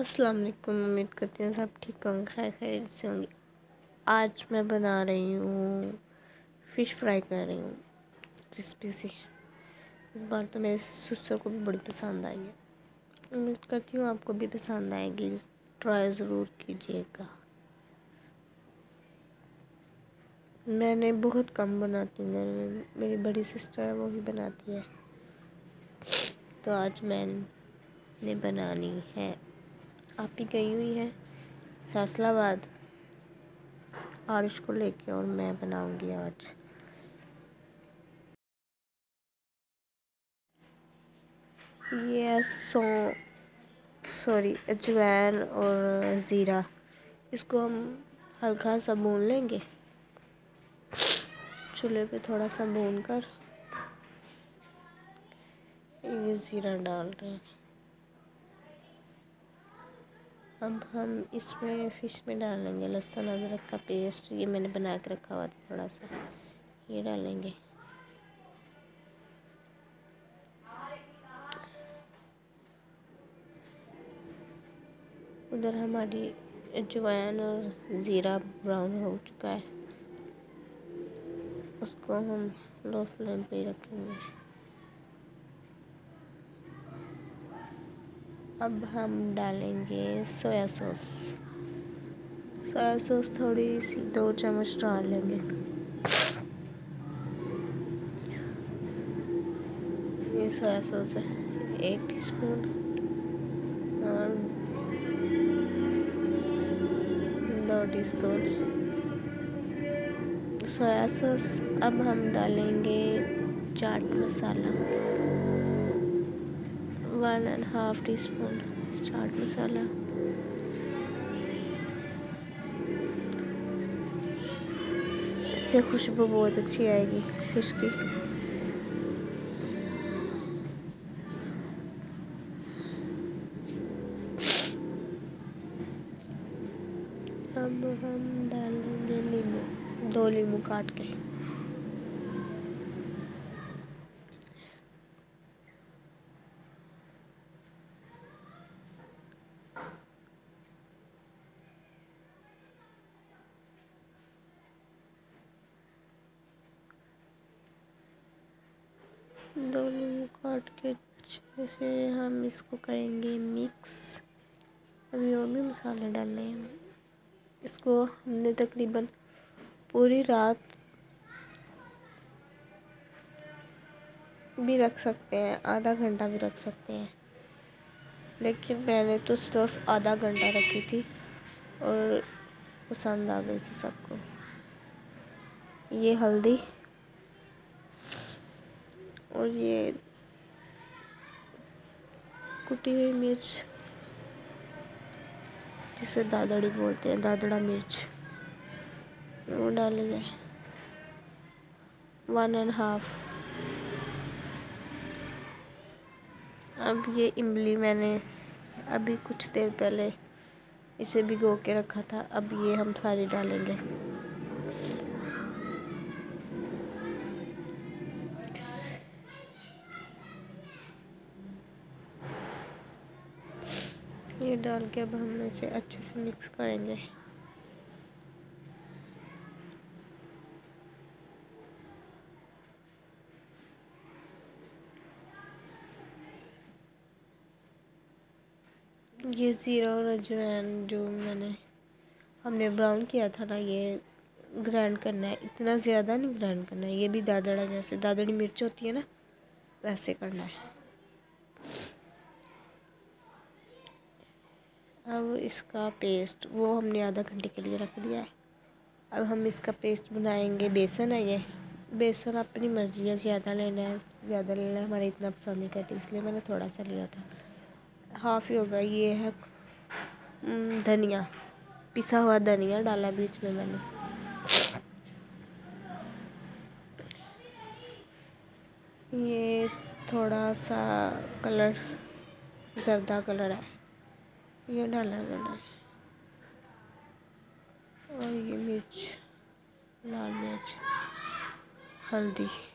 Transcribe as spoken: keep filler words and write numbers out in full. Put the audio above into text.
अस्सलाम वालेकुम। उम्मीद करती हूँ सब ठीक होंगे, खैर खैरियत से होंगे। आज मैं बना रही हूँ फ़िश फ्राई कर रही हूँ क्रिस्पी सी। इस बार तो मेरे सिस्टर को भी बड़ी पसंद आई है। उम्मीद करती हूँ आपको भी पसंद आएगी, ट्राई ज़रूर कीजिएगा। मैंने बहुत कम बनाती हूँ घर में, मेरी बड़ी सिस्टर है वो ही बनाती है, तो आज मैंने बनानी है। आप ही गई हुई है फैसलाबाद आरिश को लेके, और मैं बनाऊंगी आज। ये सौ सॉरी अजवाइन और ज़ीरा, इसको हम हल्का सा भून लेंगे चूल्हे पे, थोड़ा सा भून कर ये ज़ीरा डाल रहे हैं। अब हम इसमें फ़िश में डालेंगे लहसुन अदरक का पेस्ट, ये मैंने बना के रखा हुआ था थोड़ा सा, ये डालेंगे। उधर हमारी अजवाइन और ज़ीरा ब्राउन हो चुका है, उसको हम लो फ्लेम पे रखेंगे। अब हम डालेंगे सोया सॉस। सोया सॉस थोड़ी सी दो चम्मच डाल लेंगे। ये सोया सॉस है एक टीस्पून, और दो टीस्पून सोया सॉस। अब हम डालेंगे chaat masala, one and half teaspoon chaat masala. इससे खुशबू बहुत अच्छी आएगी फिश की। अब हम डालेंगे नींबू, दो नींबू काट के। दो नींबू काट के अच्छे से हम इसको करेंगे मिक्स। अभी और भी मसाले डालने हैं। इसको हमने तकरीबन पूरी रात भी रख सकते हैं, आधा घंटा भी रख सकते हैं, लेकिन मैंने तो सिर्फ आधा घंटा रखी थी और पसंद आ गई थी सबको। ये हल्दी और ये कुटी हुई मिर्च, जिसे दादड़ी बोलते हैं, दादड़ा मिर्च, वो डालेंगे वन एंड हाफ। अब ये इमली मैंने अभी कुछ देर पहले इसे भिगो के रखा था, अब ये हम सारी डालेंगे। ये डाल के अब हम इसे अच्छे से मिक्स करेंगे। ये ज़ीरा और अजवाइन जो मैंने हमने ब्राउन किया था ना, ये ग्राइंड करना है, इतना ज़्यादा नहीं ग्राइंड करना है, ये भी दादड़ा जैसे दादड़ी मिर्च होती है ना, वैसे करना है। अब इसका पेस्ट वो हमने आधा घंटे के लिए रख दिया है। अब हम इसका पेस्ट बनाएंगे। बेसन है, ये बेसन अपनी मर्ज़ी है, ज़्यादा लेना है ज़्यादा लेना है, हमारे इतना पसंद नहीं करते इसलिए मैंने थोड़ा सा लिया था, हाफ़ ही होगा। ये है धनिया, पिसा हुआ धनिया डाला बीच में मैंने। ये थोड़ा सा कलर जर्दा कलर है, ये डाला मैंने, और ये मिर्च, लाल मिर्च, हल्दी।